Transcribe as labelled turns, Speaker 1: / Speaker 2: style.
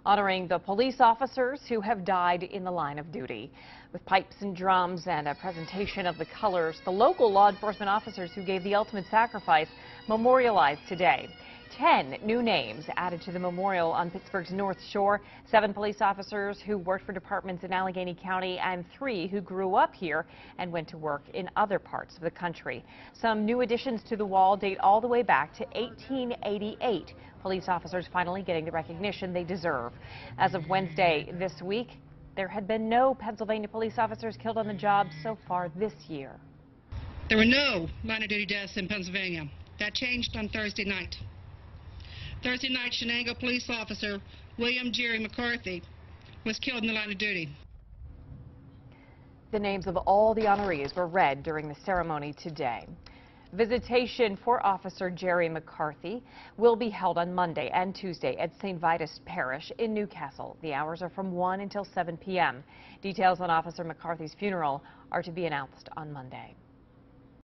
Speaker 1: honoring the police officers who have died in the line of duty. With pipes and drums and a presentation of the colors, the local law enforcement officers who gave the ultimate sacrifice memorialized today. 10 new names added to the memorial on Pittsburgh's North Shore. 7 police officers who worked for departments in Allegheny County and 3 who grew up here and went to work in other parts of the country. Some new additions to the wall date all the way back to 1888. Police officers finally getting the recognition they deserve. As of Wednesday this week, there had been no Pennsylvania police officers killed on the job so far this year.
Speaker 2: There were no line-of-duty deaths in Pennsylvania. That changed on Thursday night. Thursday night, Shenango police officer William Jerry McCarthy was killed in the line of duty.
Speaker 1: The names of all the honorees were read during the ceremony today. Visitation for Officer Jerry McCarthy will be held on Monday and Tuesday at St. Vitus Parish in Newcastle. The hours are from 1 until 7 p.m. Details on Officer McCarthy's funeral are to be announced on Monday.